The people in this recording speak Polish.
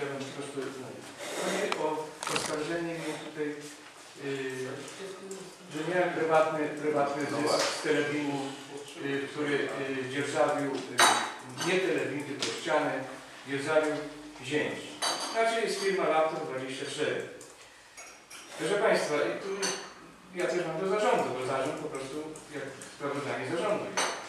chciałbym po prostu chodzi o oskarżenie mnie tutaj, że miałem prywatny zysk z Telewinu, który dzierżawił, nie Telewin, tylko ścianę, dzierżawił zięć. Znaczy jest firma Laptop 24. Proszę Państwa, i tu ja też mam do zarządu, bo zarząd po prostu, jak sprawozdanie zarządu.